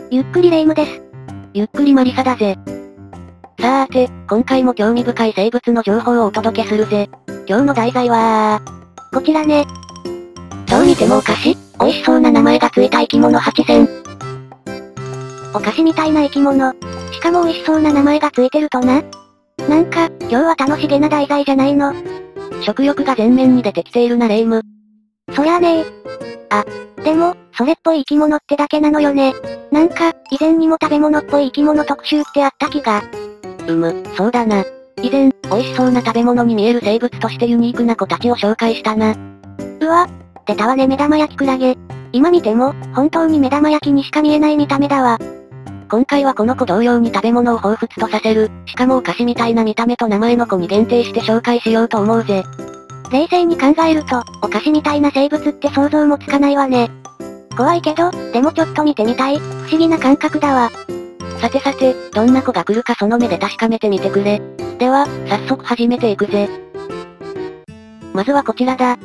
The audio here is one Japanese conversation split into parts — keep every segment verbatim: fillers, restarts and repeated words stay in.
ゆっくりレ夢ムです。 ゆっくりマリサだぜ。さーて、今回も興味深い生物の情報をお届けするぜ。今日の題材はこちらね。 どう見てもお菓子、美味しそうな名前がついた生き物はちせん。 お菓子みたいな生き物。しかも美味しそうな名前がついてるとな。なんか、今日は楽しげな題材じゃないの。 食欲が前面に出てきているなレ夢ム。 そりゃあねー。あ、でも、それっぽい生き物ってだけなのよね。なんか、以前にも食べ物っぽい生き物特集ってあった気が。 うむ、そうだな。以前、美味しそうな食べ物に見える生物としてユニークな子たちを紹介したな。 うわ、出たわね目玉焼きクラゲ。今見ても、本当に目玉焼きにしか見えない見た目だわ。 今回はこの子同様に食べ物を彷彿とさせる、しかもお菓子みたいな見た目と名前の子に限定して紹介しようと思うぜ。 冷静に考えると、お菓子みたいな生物って想像もつかないわね。怖いけど、でもちょっと見てみたい、不思議な感覚だわ。 さてさて、どんな子が来るかその目で確かめてみてくれ。では、早速始めていくぜ。まずはこちらだ。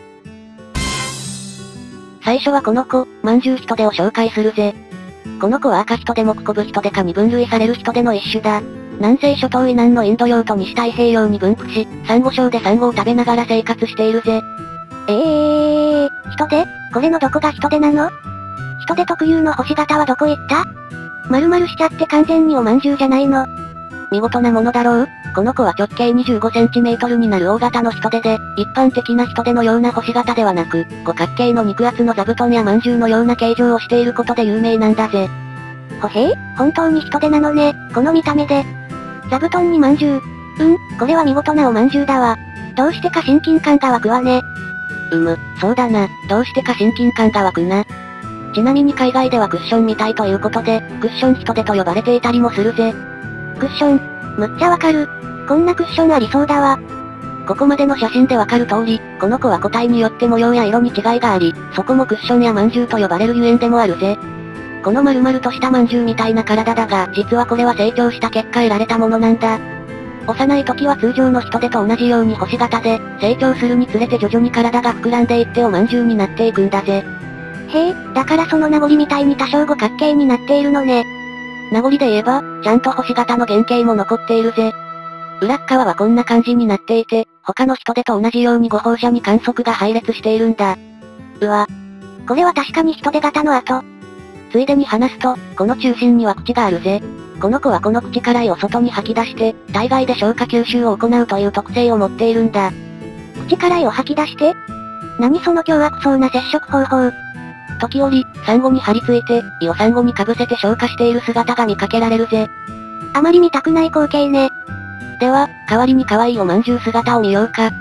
最初はこの子、まんじゅうヒトデを紹介するぜ。この子は赤ヒトデモクコブヒトデ科に分類されるヒトデの一種だ。南西諸島以南のインド洋と西太平洋に分布し、サンゴ礁でサンゴを食べながら生活しているぜ。 えー、人手？これのどこが人手なの？人手特有の星型はどこ行った？丸々しちゃって完全におまんじゅうじゃないの。 見事なものだろう？この子は直径にじゅうごセンチメートルになる大型の人手で、一般的な人手のような星型ではなく、五角形の肉厚の座布団やまんじゅうのような形状をしていることで有名なんだぜ。 ほへー、本当に人手なのね、この見た目で。座布団にまんじゅう。うん、これは見事なおまんじゅうだわ。どうしてか親近感が湧くわね。 うむ、そうだな、どうしてか親近感が湧くな。ちなみに海外ではクッションみたいということで、クッション人手と呼ばれていたりもするぜ。 クッション、むっちゃわかる。こんなクッションありそうだわ。 ここまでの写真でわかる通り、この子は個体によって模様や色に違いがあり、そこもクッションやまんじゅうと呼ばれるゆえんでもあるぜ。この丸々としたまんじゅうみたいな体だが、実はこれは成長した結果得られたものなんだ。幼い時は通常の人手と同じように星型で、成長するにつれて徐々に体が膨らんでいっておまんじゅうになっていくんだぜ。 へえ、だからその名残みたいに多少五角形になっているのね。 名残で言えば、ちゃんと星型の原型も残っているぜ。裏っ側はこんな感じになっていて、他の人手と同じようにご放射に観測が配列しているんだ。 うわ。これは確かに人手型の跡。 ついでに話すと、この中心には口があるぜ。この子はこの口から胃を外に吐き出して、体外で消化吸収を行うという特性を持っているんだ。 口から胃を吐き出して？何その凶悪そうな接触方法。 時折、サンゴに張り付いて、胃をサンゴにかぶせて消化している姿が見かけられるぜ。 あまり見たくない光景ね。 では、代わりに可愛いおまんじゅう姿を見ようか。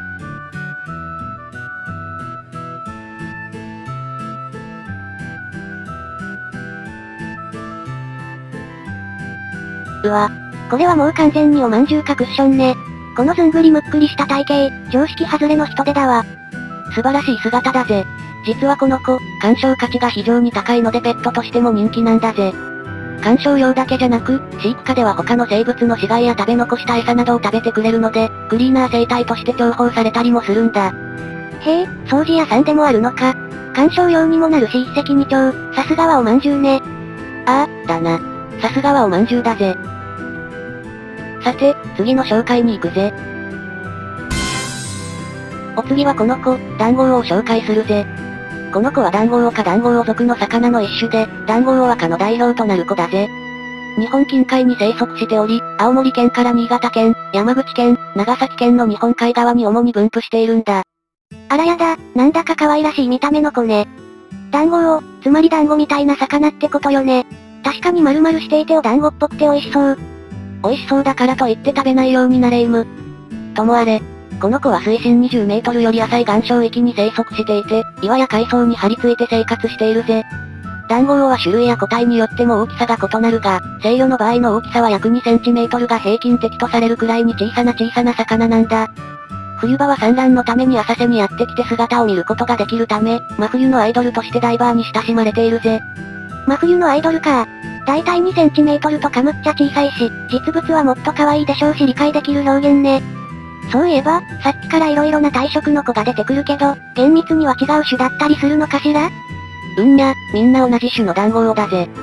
うわ。これはもう完全におまんじゅうかクッションね。このずんぐりむっくりした体型、常識外れの人手だわ。 素晴らしい姿だぜ。実はこの子、鑑賞価値が非常に高いのでペットとしても人気なんだぜ。鑑賞用だけじゃなく、飼育下では他の生物の死骸や食べ残した餌などを食べてくれるので、クリーナー生態として重宝されたりもするんだ。 へえ、掃除屋さんでもあるのか。鑑賞用にもなるし一石二鳥、さすがはおまんじゅうね。 ああ、だな。さすがはおまんじゅうだぜ。さて、次の紹介に行くぜ。お次はこの子、ダンゴウオを紹介するぜ。この子はダンゴウオ科ダンゴウオ属の魚の一種で、ダンゴウオは科の代表となる子だぜ。日本近海に生息しており、青森県から新潟県、山口県、長崎県の日本海側に主に分布しているんだ。 あらやだ、なんだか可愛らしい見た目の子ね。ダンゴウオ、つまりダンゴみたいな魚ってことよね。確かに丸々していてお団子っぽくて美味しそう。 美味しそうだからといって食べないようになレ夢ム。ともあれ、この子は水深にじゅうメートルより浅い岩礁域に生息していて、岩や海藻に張り付いて生活しているぜ。ダンゴウオは種類や個体によっても大きさが異なるが、成魚の場合の大きさは約にセンチメートルが平均的とされるくらいに小さな小さな魚なんだ。冬場は産卵のために浅瀬にやってきて姿を見ることができるため、真冬のアイドルとしてダイバーに親しまれているぜ。 真冬のアイドルか。だいたいにセンチメートルとかむっちゃ小さいし、実物はもっと可愛いでしょうし理解できる表現ね。そういえば、さっきから色々な体色の子が出てくるけど、厳密には違う種だったりするのかしら？ うんにゃ、みんな同じ種のダンゴウオだぜ。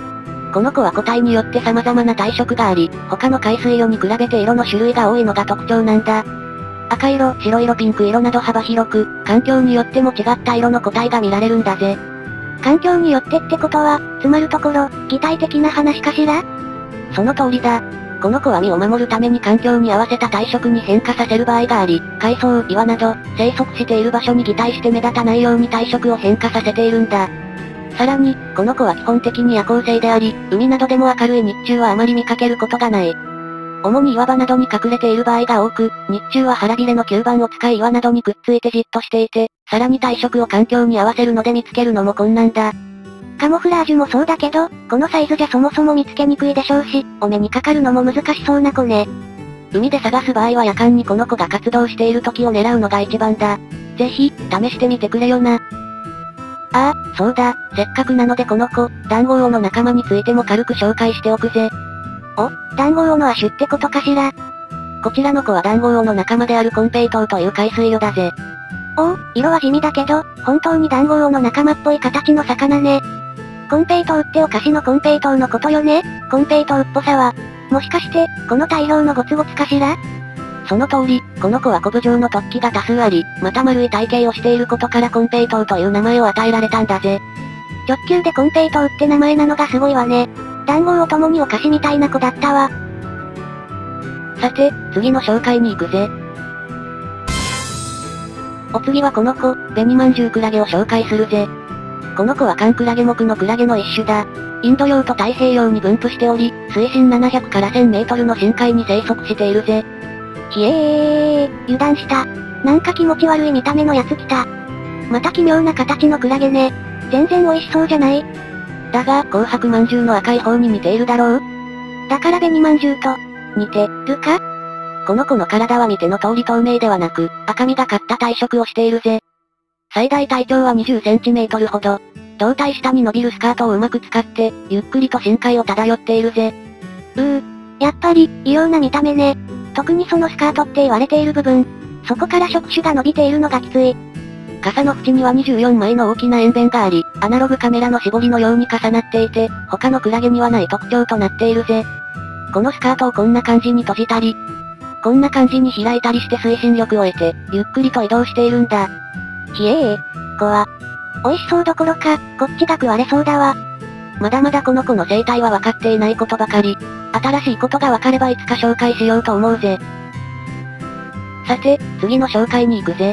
この子は個体によって様々な体色があり、他の海水魚に比べて色の種類が多いのが特徴なんだ。赤色、白色、ピンク色など幅広く、環境によっても違った色の個体が見られるんだぜ。 環境によってってことは、つまるところ、擬態的な話かしら？ その通りだ。この子は身を守るために環境に合わせた体色に変化させる場合があり、海藻、岩など、生息している場所に擬態して目立たないように体色を変化させているんだ。さらに、この子は基本的に夜行性であり、海などでも明るい日中はあまり見かけることがない。主に岩場などに隠れている場合が多く、日中は腹びれの吸盤を使い岩などにくっついてじっとしていて、さらに体色を環境に合わせるので見つけるのも困難だ。 カモフラージュもそうだけど、このサイズじゃそもそも見つけにくいでしょうし、お目にかかるのも難しそうな子ね。 海で探す場合は夜間にこの子が活動している時を狙うのが一番だ。ぜひ、試してみてくれよな。ああ、そうだ、せっかくなのでこの子、ダンゴウオの仲間についても軽く紹介しておくぜ。 お、ダンゴウオの亜種ってことかしら。 こちらの子はダンゴウオの仲間であるコンペイトウという海水魚だぜ。 おお、色は地味だけど、本当にダンゴウオの仲間っぽい形の魚ね。コンペイトウってお菓子のコンペイトウのことよね。コンペイトウっぽさは、もしかして、この大量のゴツゴツかしら？ その通り、この子はコブ状の突起が多数あり、また丸い体型をしていることからコンペイトウという名前を与えられたんだぜ。 直球でコンペイトウって名前なのがすごいわね。ダンゴウオともにお菓子みたいな子だったわ。 さて、次の紹介に行くぜ。お次はこの子、ベニマンジュウクラゲを紹介するぜ。この子はカンクラゲ目のクラゲの一種だ。インド洋と太平洋に分布しており、水深ななひゃくからせんメートルの深海に生息しているぜ。 ひえー、油断した。なんか気持ち悪い見た目のやつ来た。また奇妙な形のクラゲね。全然美味しそうじゃない？ だが、紅白まんじゅうの赤い方に似ているだろう？ だからベニマンジュウと、似てるか？ この子の体は見ての通り透明ではなく、赤みがかった体色をしているぜ。最大体長はにじゅっセンチメートルほど。胴体下に伸びるスカートをうまく使って、ゆっくりと深海を漂っているぜ。 うー、やっぱり、異様な見た目ね。特にそのスカートって言われている部分。そこから触手が伸びているのがきつい。 傘の縁にはにじゅうよんまいの大きな円弁があり、アナログカメラの絞りのように重なっていて、他のクラゲにはない特徴となっているぜ。このスカートをこんな感じに閉じたり、こんな感じに開いたりして推進力を得て、ゆっくりと移動しているんだ。 ひえー、子は、美味しそうどころか、こっちが食われそうだわ。 まだまだこの子の生態は分かっていないことばかり。新しいことが分かればいつか紹介しようと思うぜ。さて、次の紹介に行くぜ。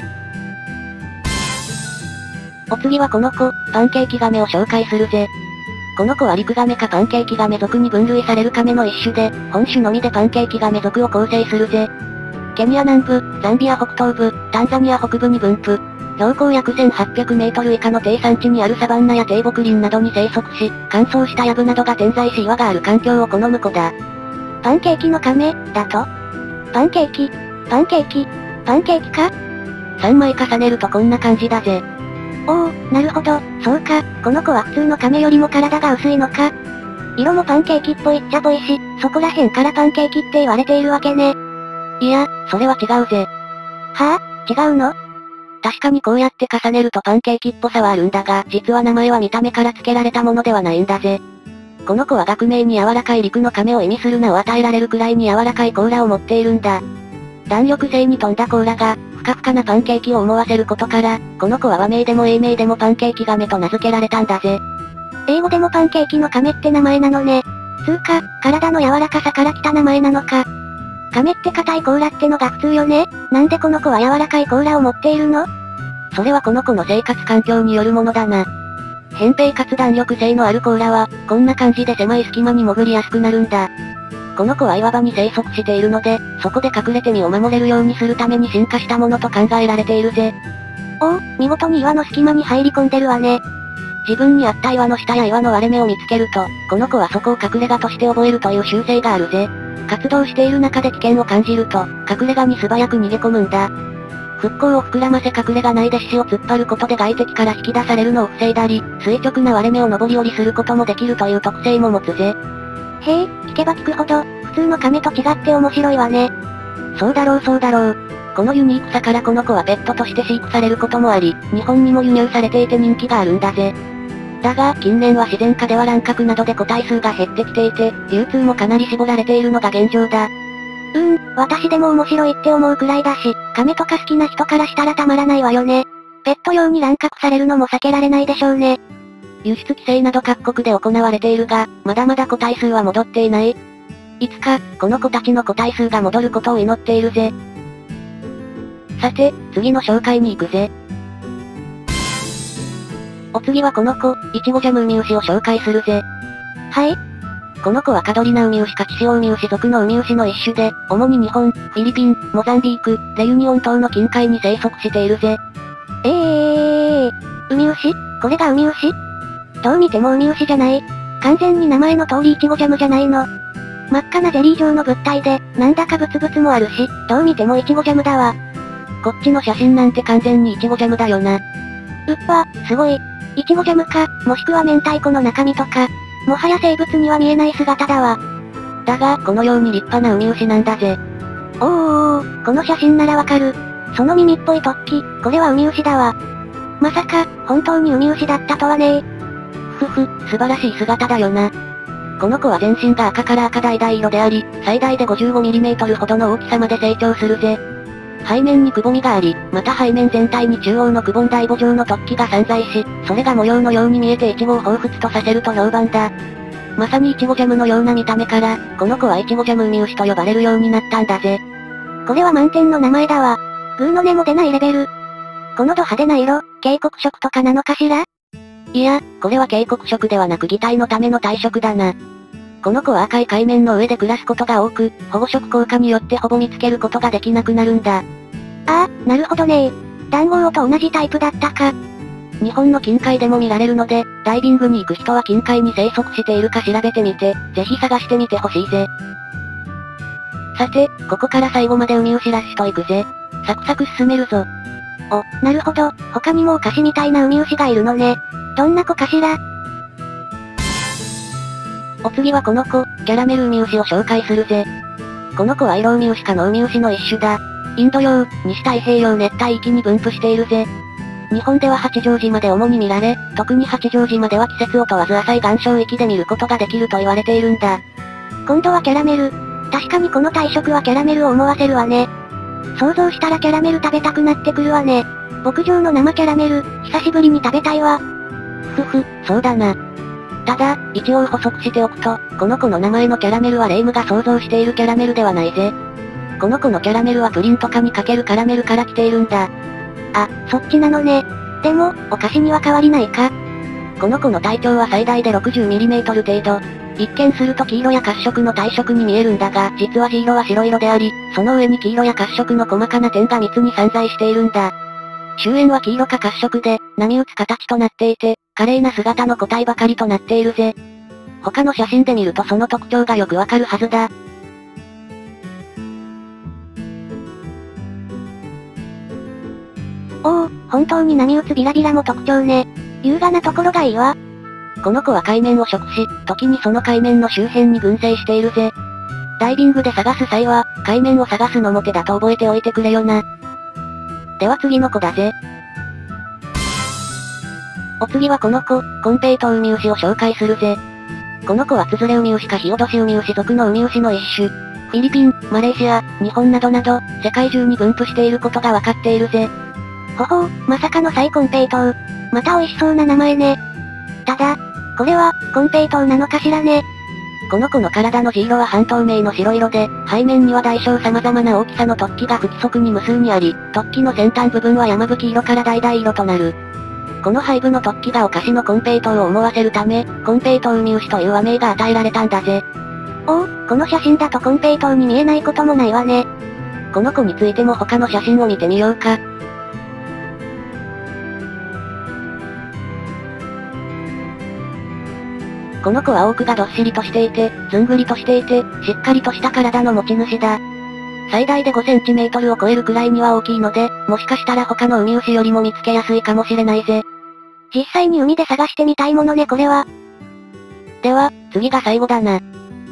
お次はこの子、パンケーキガメを紹介するぜ。この子はリクガメかパンケーキガメ属に分類されるカメの一種で、本種のみでパンケーキガメ属を構成するぜ。ケニア南部、ザンビア北東部、タンザニア北部に分布。標高約せんはっぴゃくメートル以下の低山地にあるサバンナや低木林などに生息し、乾燥した藪などが点在し岩がある環境を好む子だ。 パンケーキのカメ、だと？パンケーキ、パンケーキ、パンケーキか？ さん 枚重ねるとこんな感じだぜ。 おお、なるほど、そうか、この子は普通のカメよりも体が薄いのか。色もパンケーキっぽいっちゃぽいし、そこら辺からパンケーキって言われているわけね。 いや、それは違うぜ。 はぁ、違うの？ 確かにこうやって重ねるとパンケーキっぽさはあるんだが、実は名前は見た目から付けられたものではないんだぜ。この子は学名に柔らかい陸の亀を意味する名を与えられるくらいに柔らかい甲羅を持っているんだ。弾力性に富んだ甲羅が、ふかふかなパンケーキを思わせることから、この子は和名でも英名でもパンケーキガメと名付けられたんだぜ。 英語でもパンケーキの亀って名前なのね。つうか、体の柔らかさから来た名前なのか。亀って硬い甲羅ってのが普通よね。なんでこの子は柔らかい甲羅を持っているの？ それはこの子の生活環境によるものだな。扁平かつ弾力性のある甲羅は、こんな感じで狭い隙間に潜りやすくなるんだ。この子は岩場に生息しているので、そこで隠れて身を守れるようにするために進化したものと考えられているぜ。 おお、見事に岩の隙間に入り込んでるわね。 自分に合った岩の下や岩の割れ目を見つけると、この子はそこを隠れ家として覚えるという習性があるぜ。活動している中で危険を感じると、隠れ家に素早く逃げ込むんだ。復興を膨らませ隠れ家内で獅子を突っ張ることで外敵から引き出されるのを防いだり、垂直な割れ目を登り降りすることもできるという特性も持つぜ。 へえ、聞けば聞くほど、普通の亀と違って面白いわね。 そうだろうそうだろう。このユニークさからこの子はペットとして飼育されることもあり、日本にも輸入されていて人気があるんだぜ。 だが、近年は自然界では乱獲などで個体数が減ってきていて、流通もかなり絞られているのが現状だ。 うーん、私でも面白いって思うくらいだし、亀とか好きな人からしたらたまらないわよね。ペット用に乱獲されるのも避けられないでしょうね。 輸出規制など各国で行われているが、まだまだ個体数は戻っていない。いつか、この子たちの個体数が戻ることを祈っているぜ。さて、次の紹介に行くぜ。お次はこの子、イチゴジャムウミウシを紹介するぜ。 はい。 この子はカドリナウミウシかチシオウミウシ属のウミウシの一種で、主に日本、フィリピン、モザンビーク、レユニオン島の近海に生息しているぜ。 えー、ウミウシ？これがウミウシ？どう見てもウミウシじゃない。完全に名前の通りイチゴジャムじゃないの。真っ赤なゼリー状の物体で、なんだかブツブツもあるし、どう見てもイチゴジャムだわ。 こっちの写真なんて完全にイチゴジャムだよな。 うっわ、すごい。イチゴジャムか、もしくは明太子の中身とか。もはや生物には見えない姿だわ。 だが、このように立派なウミウシなんだぜ。 おーおー、この写真ならわかる。その耳っぽい突起、これはウミウシだわ。まさか、本当にウミウシだったとはねー。 ふふ、素晴らしい姿だよな。この子は全身が赤から赤橙色であり、最大で ごじゅうごミリメートル ほどの大きさまで成長するぜ。背面にくぼみがあり、また背面全体に中央のくぼんだイボ状の突起が散在し、それが模様のように見えてイチゴを彷彿とさせると評判だ。まさにイチゴジャムのような見た目から、この子はイチゴジャムウミウシと呼ばれるようになったんだぜ。 これは満点の名前だわ。グーの音も出ないレベル。このド派手な色、警告色とかなのかしら？ いや、これは警告色ではなく擬態のための体色だな。この子は赤い海面の上で暮らすことが多く、保護色効果によってほぼ見つけることができなくなるんだ。 ああ、なるほどねー。ダンゴウオと同じタイプだったか。 日本の近海でも見られるので、ダイビングに行く人は近海に生息しているか調べてみて、ぜひ探してみてほしいぜ。さて、ここから最後までウミウシラッシュと行くぜ。サクサク進めるぞ。 お、なるほど、他にもお菓子みたいなウミウシがいるのね。どんな子かしら？ お次はこの子、キャラメルウミウシを紹介するぜ。この子はイロウミウシ科のウミウシの一種だ。インド洋、西太平洋熱帯域に分布しているぜ。日本では八丈島で主に見られ、特に八丈島では季節を問わず浅い岩礁域で見ることができると言われているんだ。 今度はキャラメル。確かにこの体色はキャラメルを思わせるわね。想像したらキャラメル食べたくなってくるわね。牧場の生キャラメル、久しぶりに食べたいわ。 ふふ、そうだな。ただ、一応補足しておくと、この子の名前のキャラメルはレイムが想像しているキャラメルではないぜ。この子のキャラメルはプリンとかにかけるカラメルから来ているんだ。 あ、そっちなのね。でも、お菓子には変わりないか。 この子の体長は最大で ろくじゅうミリメートル 程度。一見すると黄色や褐色の体色に見えるんだが、実は地色は白色であり、その上に黄色や褐色の細かな点が密に散在しているんだ。周囲は黄色か褐色で、波打つ形となっていて、華麗な姿の個体ばかりとなっているぜ。他の写真で見るとその特徴がよくわかるはずだ。 おお、本当に波打つビラビラも特徴ね。優雅なところがいいわ。 この子は海面を食し、時にその海面の周辺に群生しているぜ。ダイビングで探す際は、海面を探すのも手だと覚えておいてくれよな。では次の子だぜ。お次はこの子、コンペイトウミウシを紹介するぜ。この子はツズレウミウシかヒオドシウミウシ属のウミウシの一種。フィリピン、マレーシア、日本などなど、世界中に分布していることがわかっているぜ。 ほほう、まさかのサイコンペイトウ。また美味しそうな名前ね。ただ、これは、コンペイトウなのかしらね。 この子の体の地色は半透明の白色で、背面には大小様々な大きさの突起が不規則に無数にあり、突起の先端部分は山吹色から橙色となる。この背部の突起がお菓子のコンペイトウを思わせるため、コンペイトウウミウシという和名が与えられたんだぜ。 おお、この写真だとコンペイトウに見えないこともないわね。 この子についても他の写真を見てみようか。この子は多くがどっしりとしていて、ずんぐりとしていて、しっかりとした体の持ち主だ。最大でごセンチメートルを超えるくらいには大きいので、もしかしたら他のウミウシよりも見つけやすいかもしれないぜ。 実際に海で探してみたいものねこれは。 では、次が最後だな。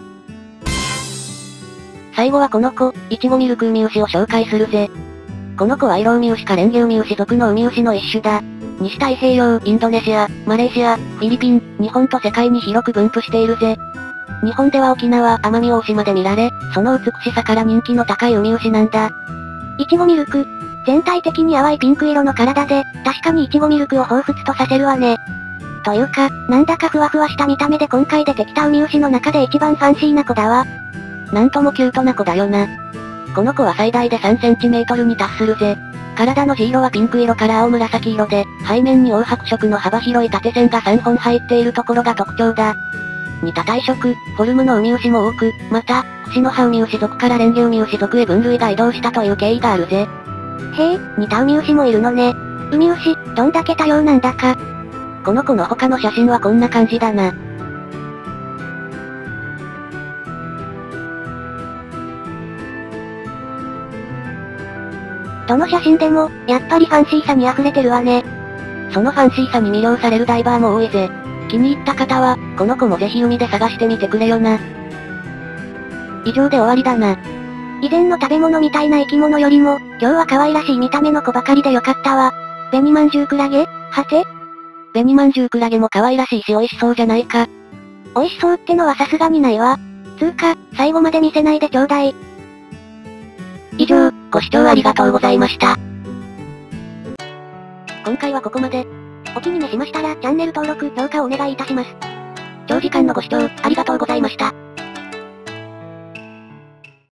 最後はこの子、イチゴミルクウミウシを紹介するぜ。この子はイロウミウシかレンゲウミウシ属のウミウシの一種だ。 西太平洋、インドネシア、マレーシア、フィリピン、日本と世界に広く分布しているぜ。日本では沖縄、奄美大島で見られ、その美しさから人気の高いウミウシなんだ。 いちごミルク。全体的に淡いピンク色の体で、確かにいちごミルクを彷彿とさせるわね。というか、なんだかふわふわした見た目で今回出てきたウミウシの中で一番ファンシーな子だわ。 なんともキュートな子だよな。この子は最大でさんセンチメートルに達するぜ。体の地色はピンク色から青紫色で、背面に黄白色の幅広い縦線がさんぼん入っているところが特徴だ。似た体色、フォルムのウミウシも多く、また、串の葉ウミウシ属からレンゲウミウシ属へ分類が移動したという経緯があるぜ。 へえ、似たウミウシもいるのね。ウミウシ、どんだけ多様なんだか。 この子の他の写真はこんな感じだな。 どの写真でも、やっぱりファンシーさに溢れてるわね。 そのファンシーさに魅了されるダイバーも多いぜ。気に入った方は、この子もぜひ海で探してみてくれよな。以上で終わりだな。 以前の食べ物みたいな生き物よりも、今日は可愛らしい見た目の子ばかりでよかったわ。紅まんじゅうクラゲはて紅まんじゅうクラゲも可愛らしいし美味しそうじゃないか。 美味しそうってのはさすがにないわ。つーか、最後まで見せないでちょうだい。 以上、ご視聴ありがとうございました。今回はここまで。 お気に召しましたらチャンネル登録、評価をお願いいたします。 長時間のご視聴、ありがとうございました。